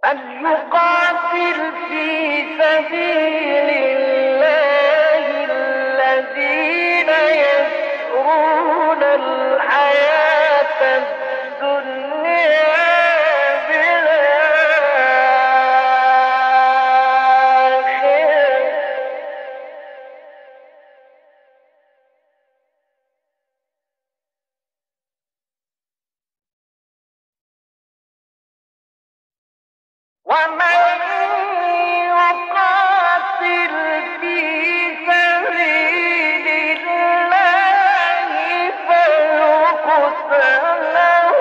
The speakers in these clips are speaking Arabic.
أن يقاتل في سبيل الله الذين يسرون الحياة الدنيا بالآخرة ومن يقاتل في سبيل الله فيقتل أو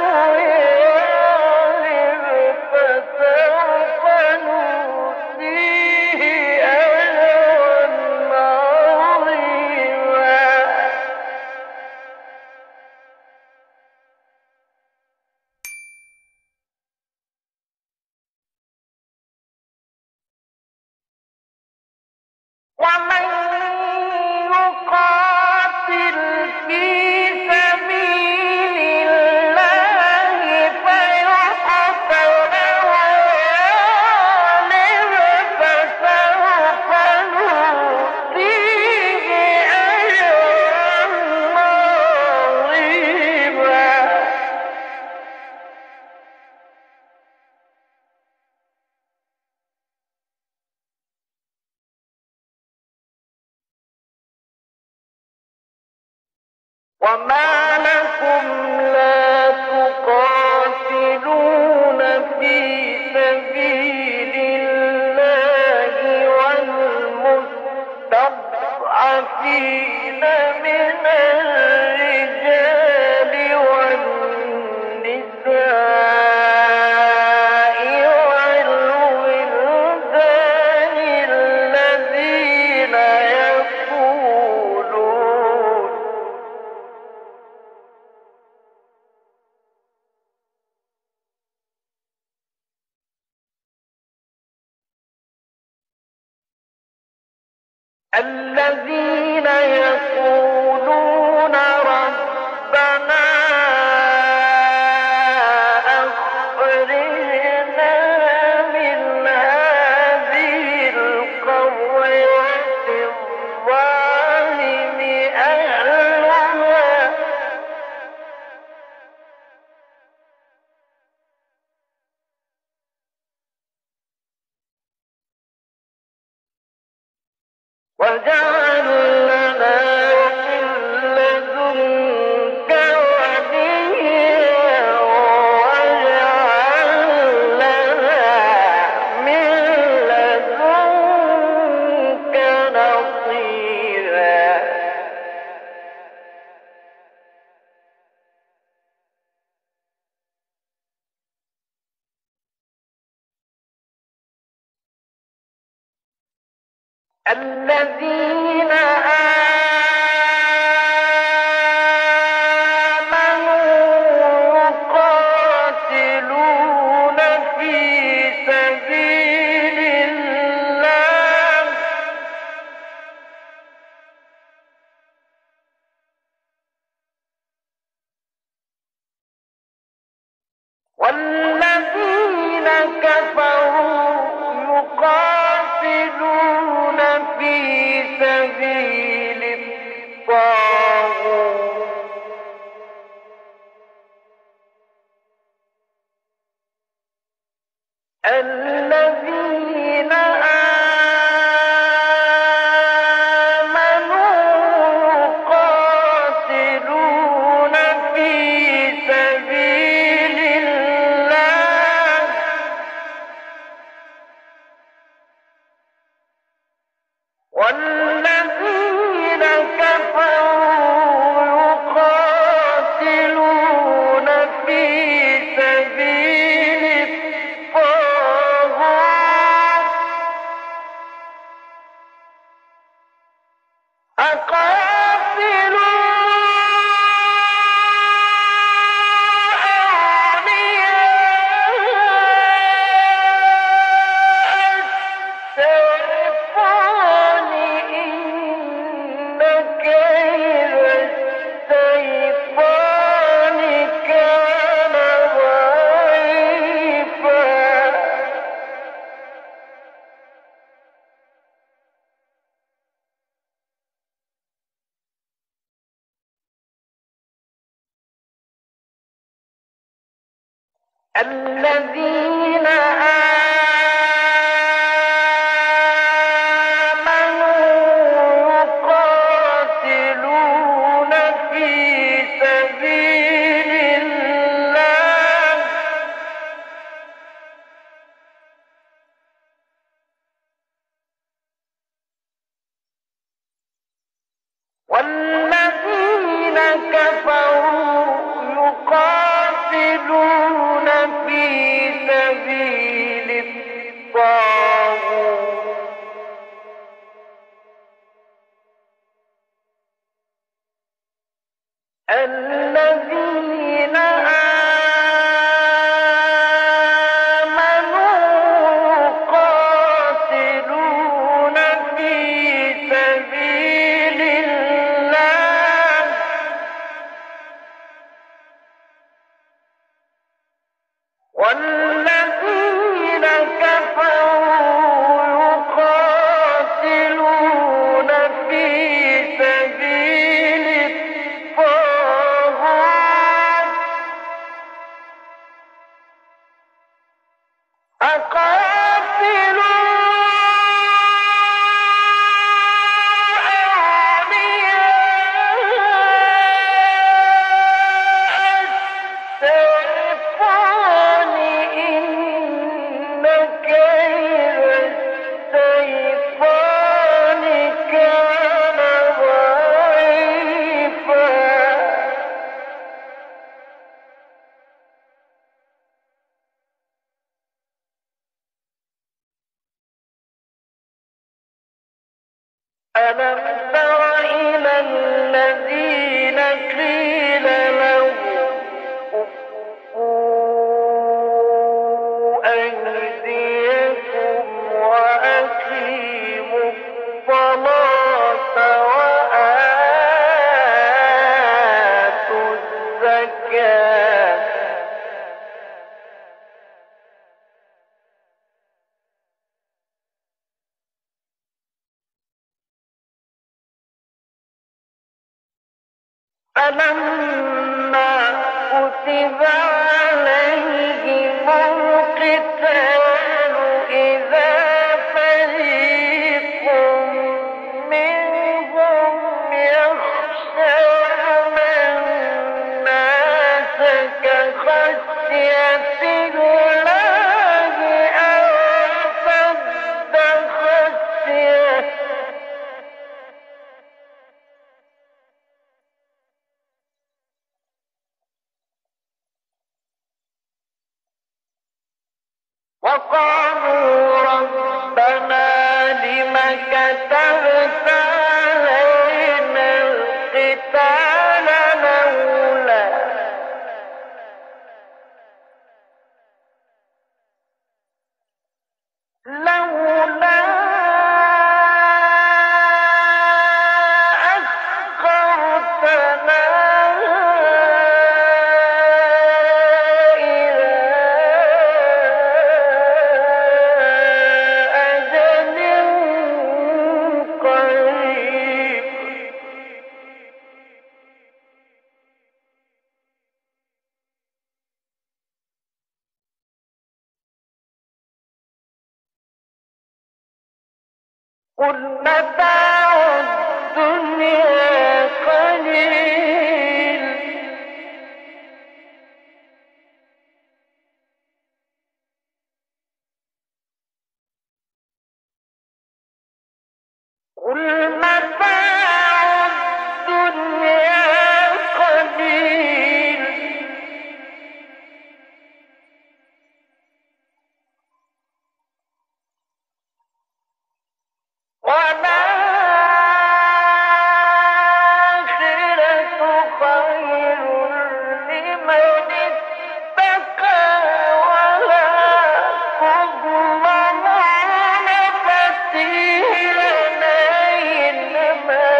يغلب فسوف نؤتيه أجرا عظيما ومن يقاتل في سبيل الله فيقتل ويغلب فسوف نؤتيه أجرا عظيما وما لكم لا تقاتلون في سبيل الله والمستضعفين من الرجال والنساء والولدان الذين يقولون ربنا أخرجنا من هذه القرية الظالم أهلها واجعل لنا من لدنك وليا واجعل لنا من لدنك نصيرا الذين آمنوا يقاتلون في سبيل الله والذين كفروا يقاتلون في سبيل الطاغوت الذين آمنوا يقاتلون في سبيل الله والذين كفروا يقاتلون في سبيل الطاغوت الذين آمنوا يقاتلون في سبيل الله والذين كفروا يقاتلون في سبيل الطاغوت الذين آمنوا يقاتلون في سبيل الله والذين كفروا يقاتلون في سبيل الطاغوت أقاتلوا الشيطان إن كيد الشيطان كان ضعيفا ألم تر إلى الذين قيل لهم كفوا أيديكم وأقيموا الصلاة وآتوا الزكاة فلما كتب عليهم القتال إذا فريق منهم يخشون الناس كخشية الله أو أشد خشية وقالوا ربنا لم كتبت علينا القتال لولا أخرتنا إلى أجل قريب قل متاع الدنيا قليل قل متاع الدنيا قليل والآخرة خير لمن اتقى ولا تظلمون فتيلا إنما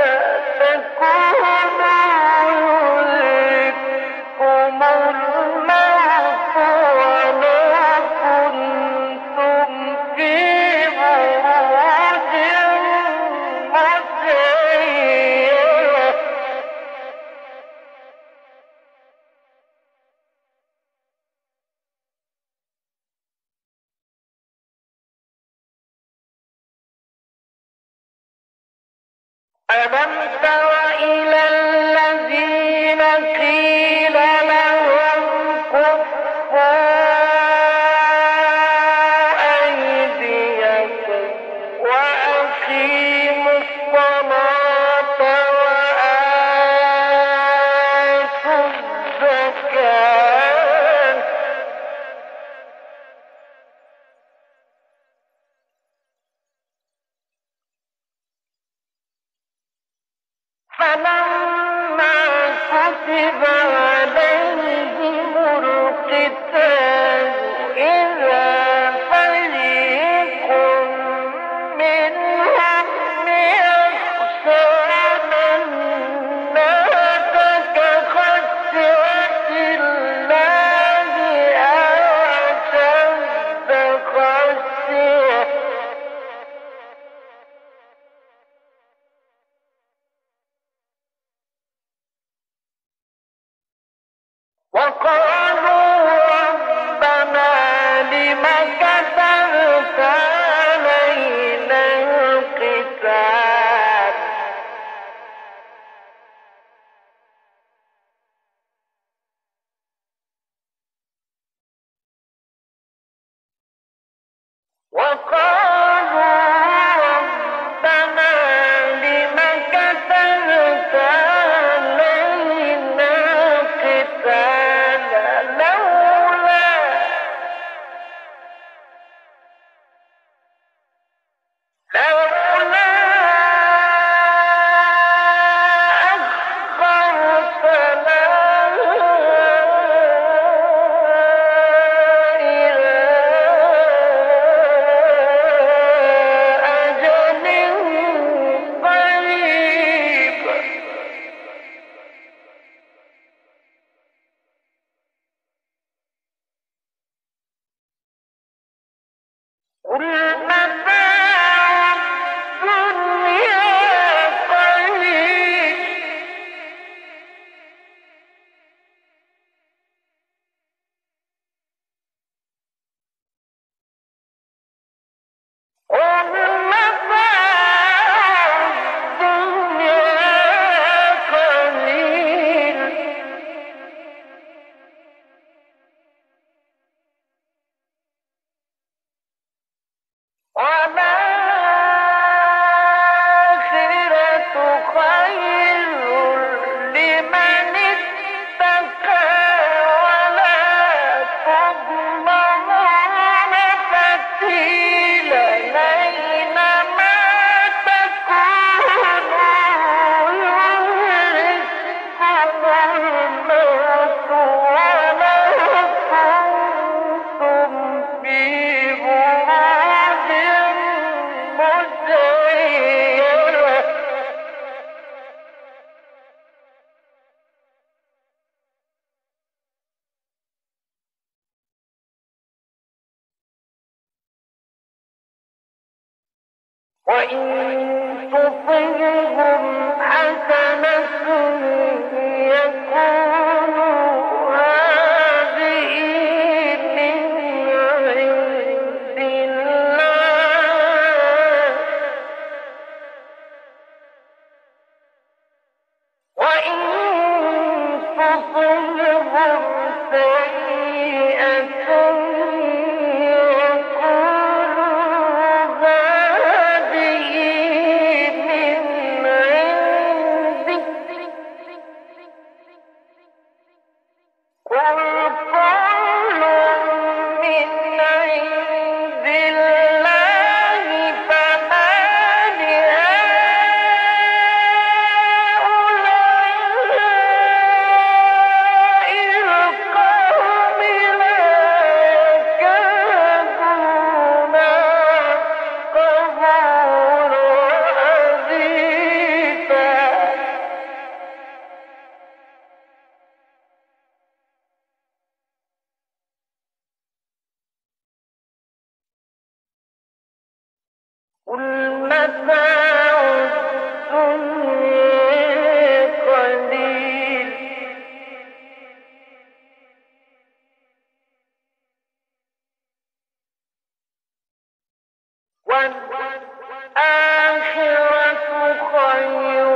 ألم تر إلى الذين قيل لهم كفوا أيديكم وأقيموا الصلاة وآتوا الزكاة فلما كتب عليهم القتال إذا فريق منهم يخشون الناس كخشية الله أو أشد خشية وقالوا ربنا لم كتبت علينا القتال وقالوا ربنا لم كتبت علينا القتال لولا أخرتنا إلى أجل قريب قل متاع الدنيا قليل قل متاع الدنيا قليل والآخرة خير لمن اتقى ولا تظلمون فتيلا أينما تكونوا يدرككم الموت ولو كنتم في بروج مشيدة وإن تصبهم حسنة يقولوا هذه من عند الله وإن تصبهم سيئة يقولوا هذه من عندك قل كل من عند الله فما لهؤلاء القوم لا يكادون يفقهون حديثا قل متاع الدنيا قليل والآخرة خير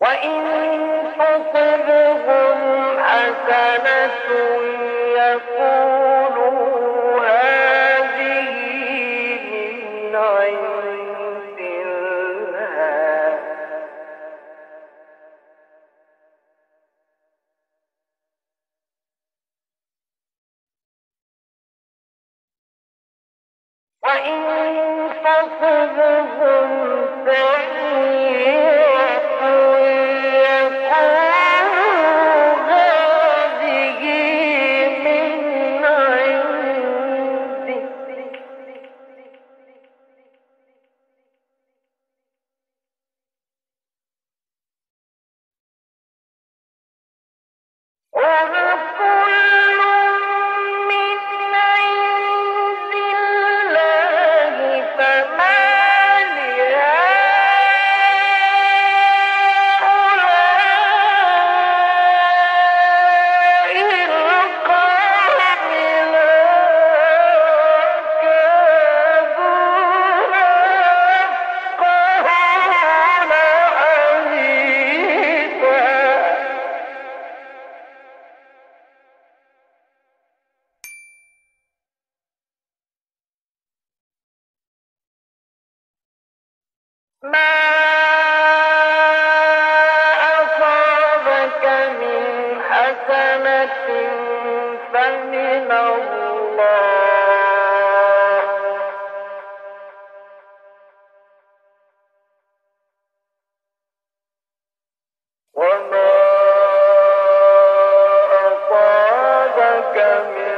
وإن تصبهم حسنة يقولوا هذه من عند الله وإن تصبهم سيئة يقولوا هذه من عندك قل كل من عند الله فما لهؤلاء القوم لا يكادون يفقهون حديثا ما أصابك من حسنة فمن الله وما أصابك من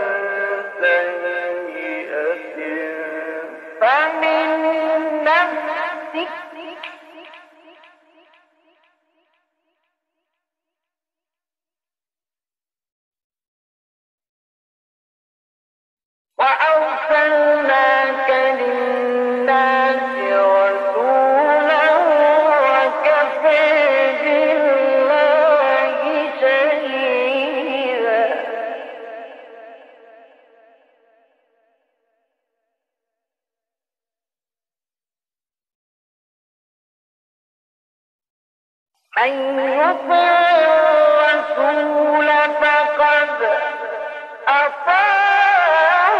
سيئة فمن نفسك وأرسلناك للناس رسولا وكفى بالله شهيدا من يطع الرسول فقد أطاع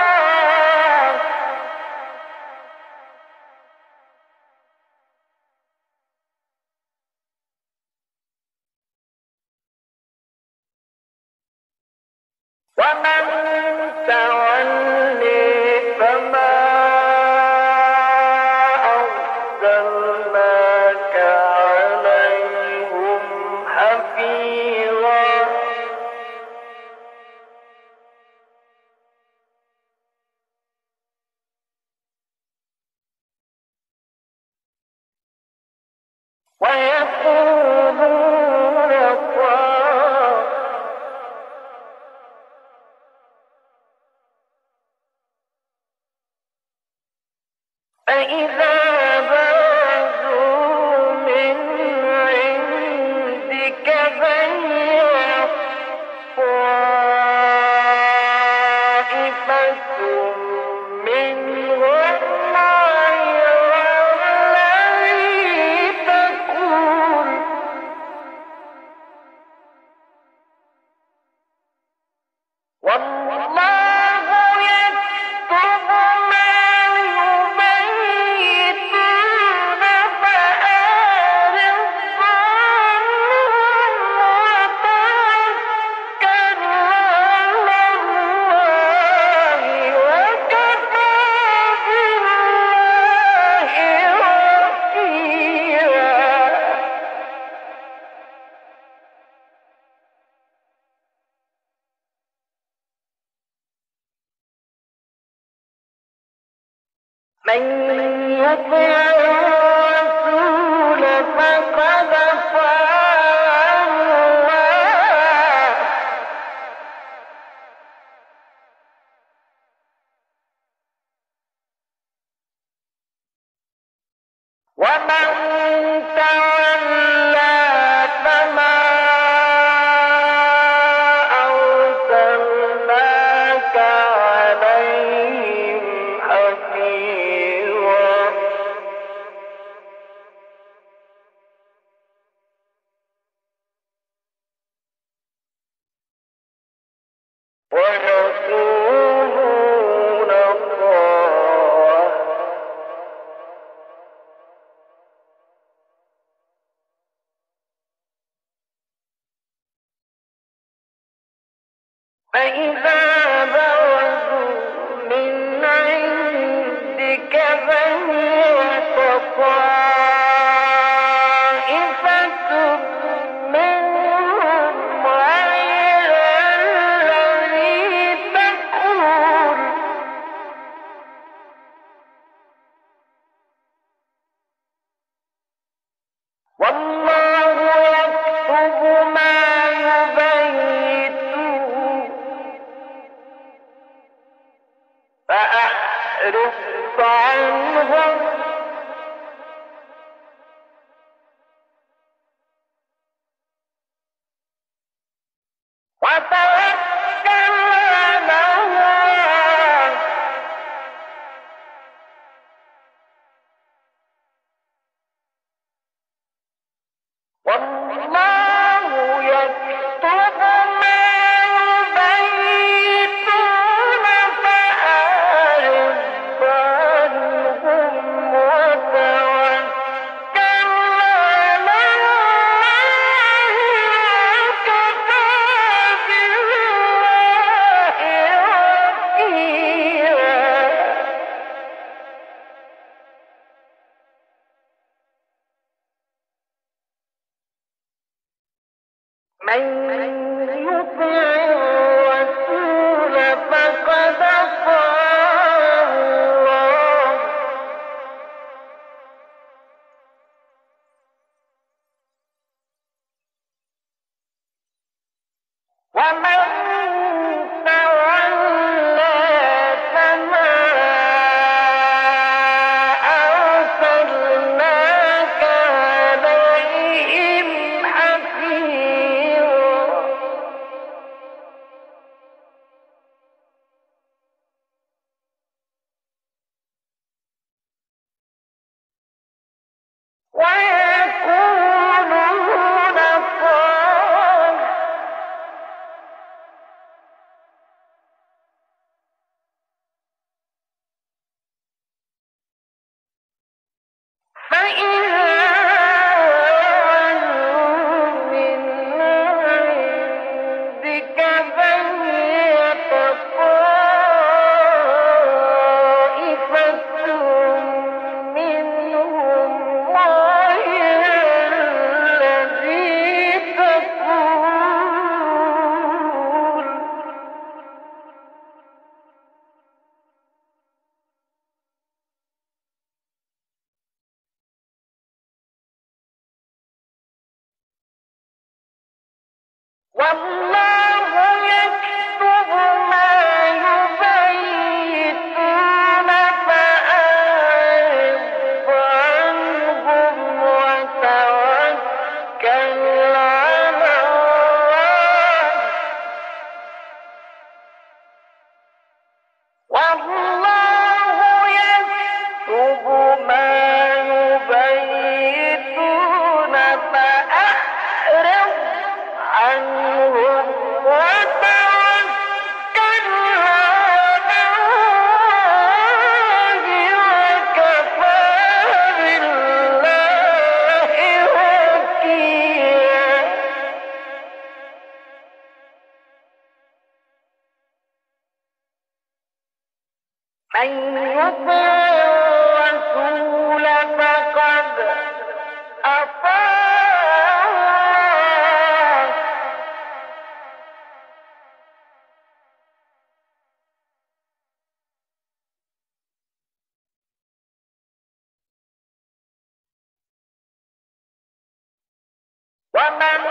ومن تولي فما أرسلناك عليهم حفيظا ويقولون فإذا برزوا من عندك بيت طائفة منهم غير الذي تقول والله يكتب ما يبيتون فأعرض عنهم وتوكل على الله وكفى بالله وكيلا من يطع الرسول فقد أطاع الله ومن تولى فما أرسلناك عليهم حفيظا فإذا برزوا من عندك بيت طائفة منهم غير الذي تقول والله يكتب ما يبيتون فأعرض عنهم وتوكل على الله والله يكتب ما يبيتون فأعرض عنهم وتوكل على الله وكفى بالله وكيلا من يطع الرسول فقد أطاع الله ومن تولى فما أرسلناك عليهم حفيظا ويقولون طاعة فإذا ولوا من عندك بيت طائفة منهم غير الذي تقول والله يكتب ما يبيتون فأعرض عنهم وتوكل على الله والله يكتب ما يبيتون فأعرض عنهم وتوكل على الله وكفى بالله وكيلا من يطع الرسول فقد أطاع الله ومن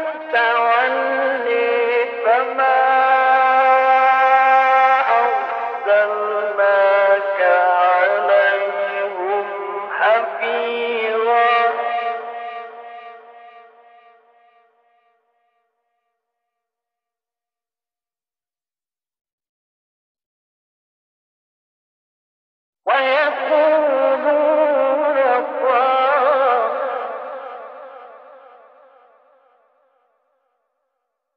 تولي فما أرسلناك عليهم حفيظا ويقولون طاعة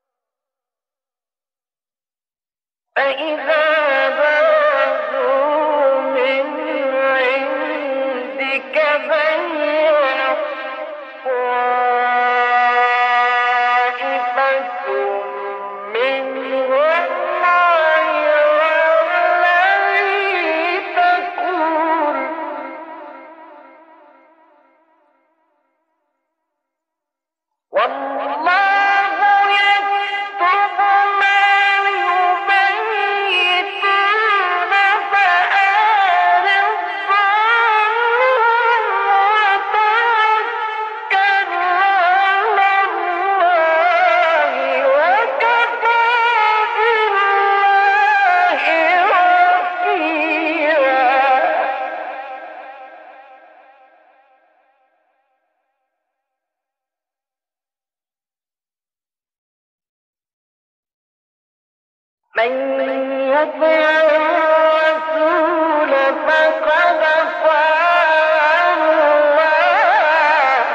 من يطع الرسول فقد أطاع الله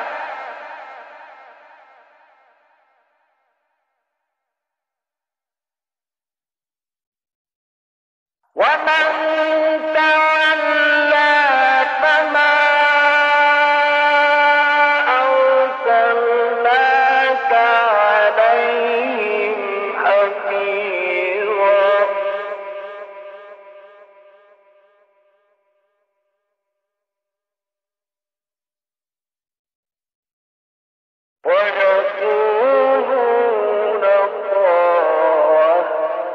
ومن تولى فما أرسلناك عليهم حفيظا ويقولون طاعة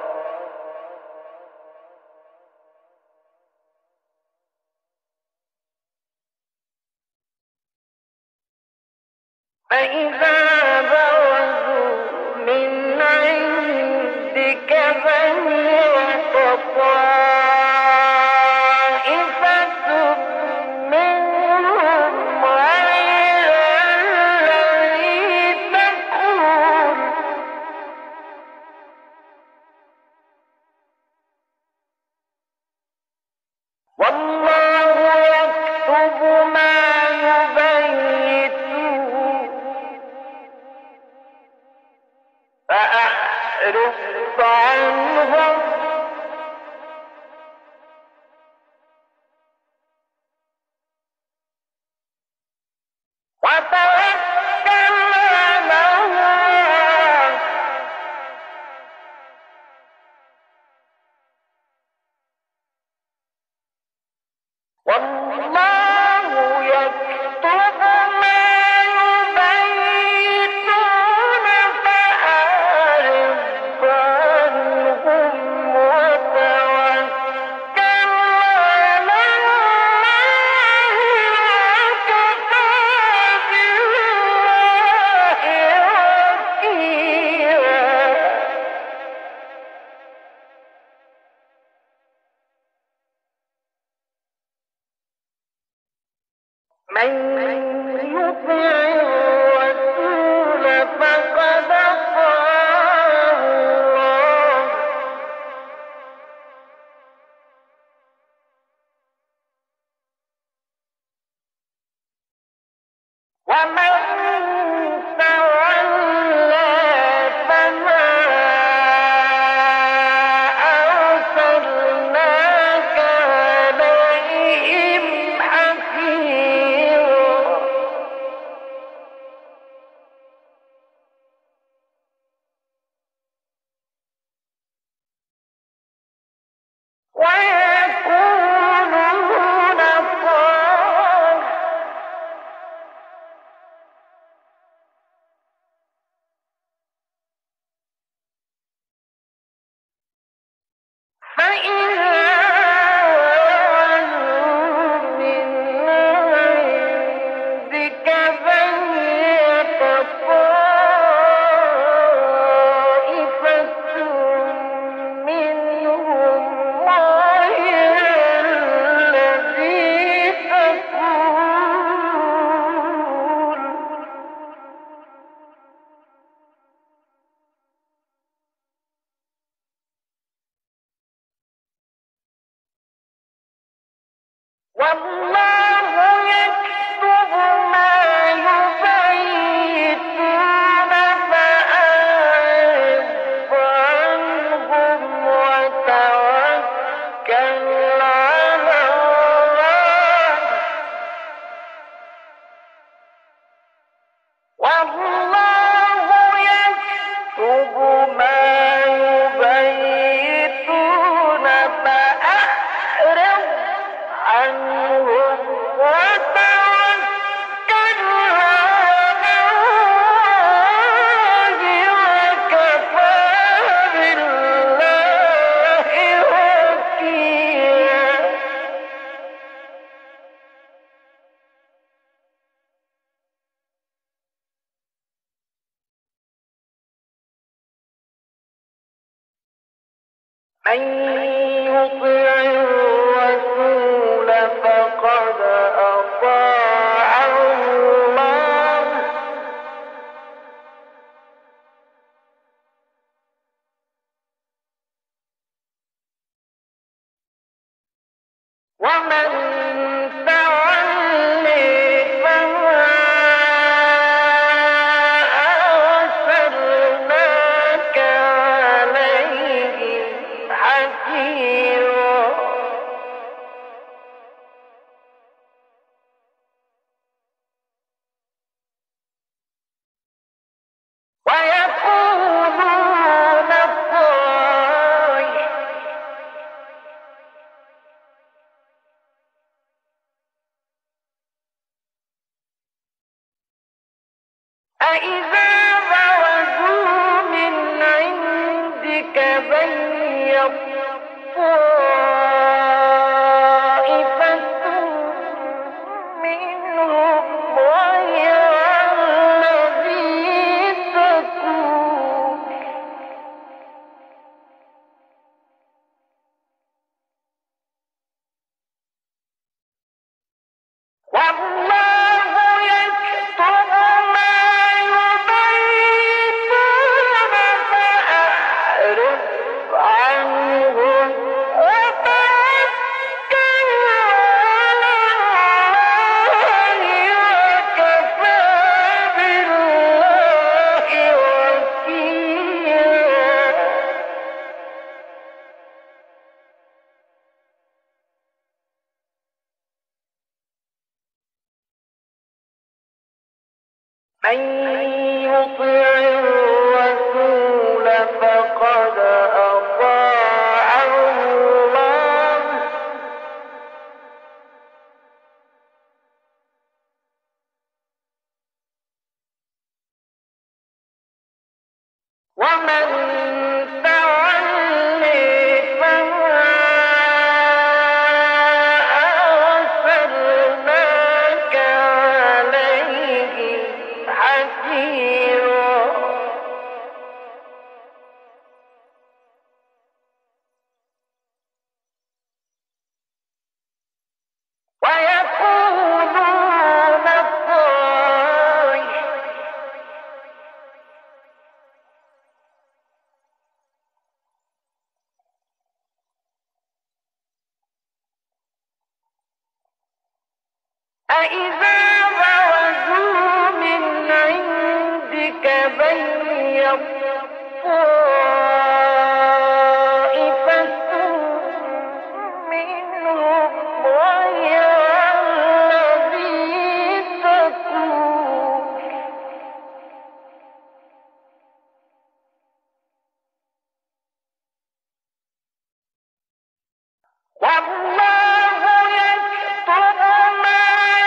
فإذا برزوا من عندك بيت طائفة منهم غير الذي تقول والله يكتب ما يبيتون فأعرض عنهم وتوكل على الله والله يكتب ما يبيتون فأعرض عنهم وتوكل على الله وكفى بالله وكيلا من يطع الرسول فقد أطاع الله ومن تولى فما أرسلناك عليهم حفيظا ويقولون طاعة فإذا برزوا من عندك بيت طائفة منهم غير الذي تقول والله يكتب ما يبيتون فأعرض عنهم وتوكل على الله والله يكتب ما يبيتون فأعرض عنهم وتوكل على الله وكفى بالله وكيلا من يطع الرسول فقد أطاع الله تولي فما أرسلناك عليهم حفيظا ويقولون أإذا برزوا من عندك بيت طائفة منهم غير الذي تقول والله يكتب ما يبيتون فأعرض عنهم وتوكل على الله وكفى بالله وكيلا من يطع الرسول فقد أطاع الله ومن تولي فما أرسلناك عليهم حفيظا ويقولون أإذا برزوا من عندك بيت طائفة منهم غير الذي تقول والله يكتب ما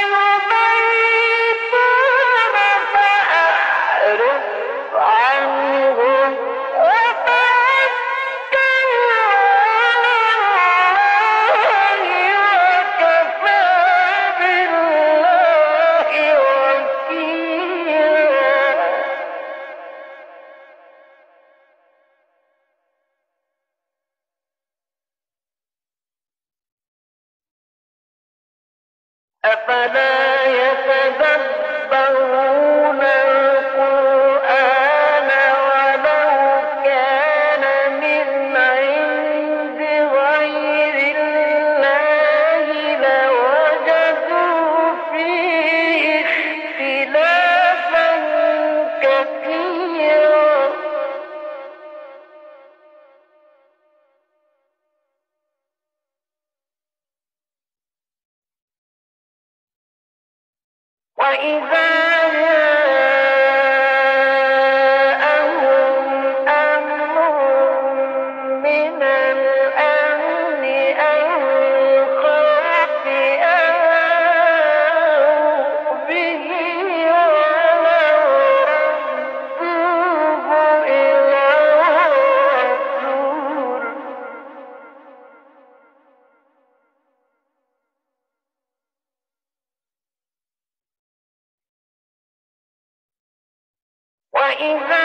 يبيتون فأعرض عنهم وتوكل على الله وكفى بالله وكيلا أفلا يتدبرون القرآن ولو كان من عند غير الله لوجدوا فيه اختلافا كثيرا وإذا جاءهم أمر من الأمن أو الخوف أذاعوا به ولو ردوه إلى الرسول وإذا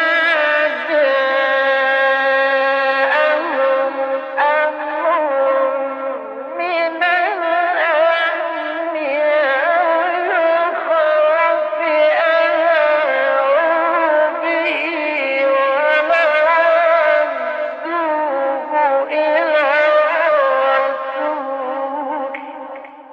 جاءهم أمر من الأمن أو الخوف أذاعوا به ولو ردوه إلى الرسول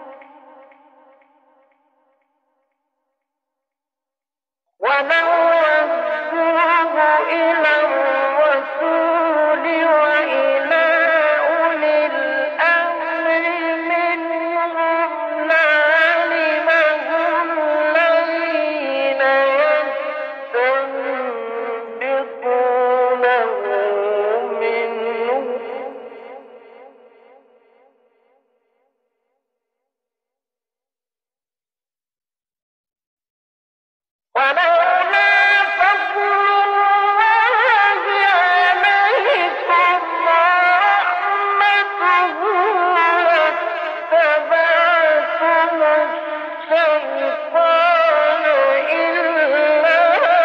الشيطان إلا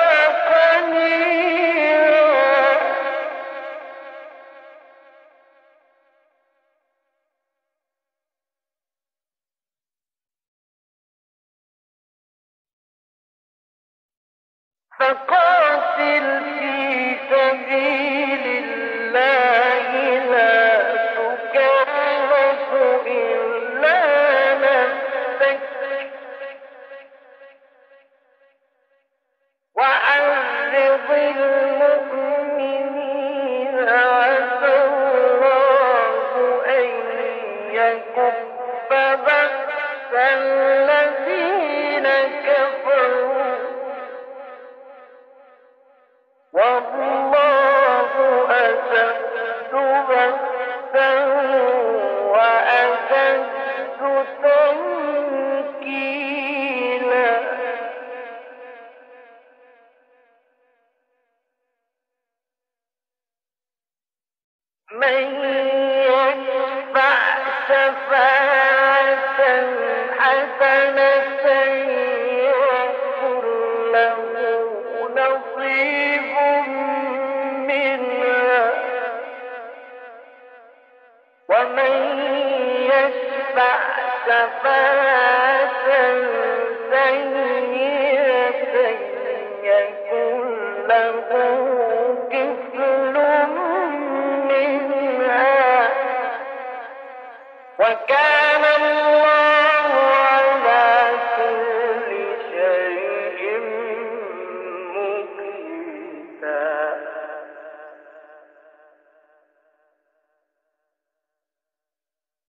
قليلا فقاتل في سبيل الله لا تكلف إلا نفسك وحرض المؤمنين عسى الله أن يكف بأس الذين كفروا والله أشد بأسا وأشد تنكيلا من يشفع شفاعة حسنة يكن له نصيب منها ومن يشفع شفاعة سيئة يكن له كفل منها وكان